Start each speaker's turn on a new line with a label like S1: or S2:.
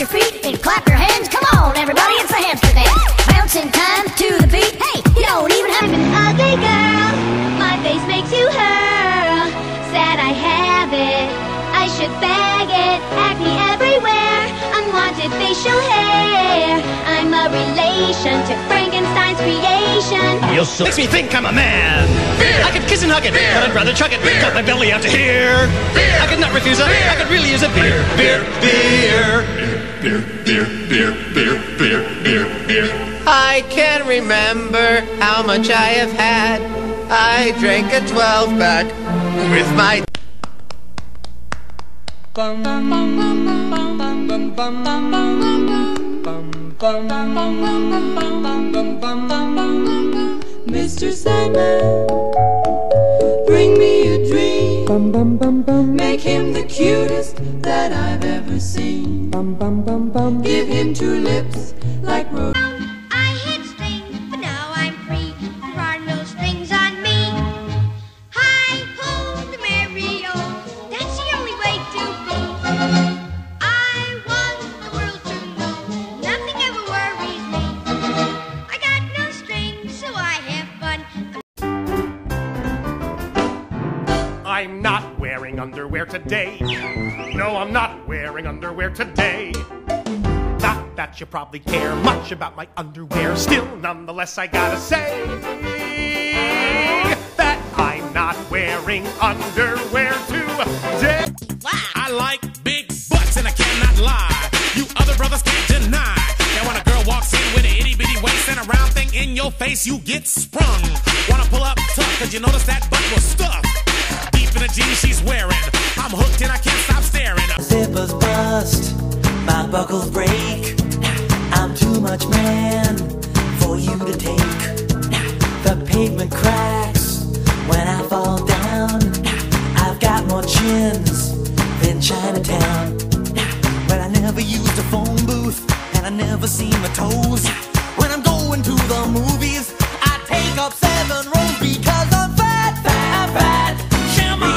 S1: your feet and clap your hands. Come on, everybody, it's the hamster dance. Bouncing time to the beat. Hey, you don't even have an
S2: ugly girl. My face makes you hurl. Sad I have it. I should bag it. Acne everywhere. Unwanted facial hair. I'm a relation to Frankenstein's creation.
S3: You'll makes me think I'm a man. Beer. I could kiss and hug it, but I'd rather chug it. Beer. Cut my belly out to here. Beer. I could not refuse it. I could really use a beer. Beer. Beer. Beer. Beer. Beer. Beer. Beer. Beer. Beer.
S4: I can't remember how much I have had. I drank a 12-pack with my.
S5: Mr. Sandman, bring me a dream. Make him the cutest that I've ever seen. Give him two lips like rose.
S2: I hit strings, but now I'm free. There are no strings on me. Hi ho, the merry-o. That's the only way to be. I want the world to know nothing ever worries me. I got no strings, so I have fun.
S3: I'm not wearing underwear today. No, I'm not wearing underwear today. Not that you probably care much about my underwear. Still, nonetheless, I gotta say that I'm not wearing underwear today.
S6: Wow. I like big butts and I cannot lie. You other brothers can't deny. Now when a girl walks in with an itty-bitty waist and a round thing in your face, you get sprung. Wanna pull up tough, cause you notice that butt was stuffed deep in the jeans she's wearing. I'm hooked and I can't stop staring.
S7: Zippers bust, my buckles break. I'm too much man for you to take. The pavement cracks when I fall down. I've got more chins than Chinatown. But I never used a phone booth and I never seen my toes.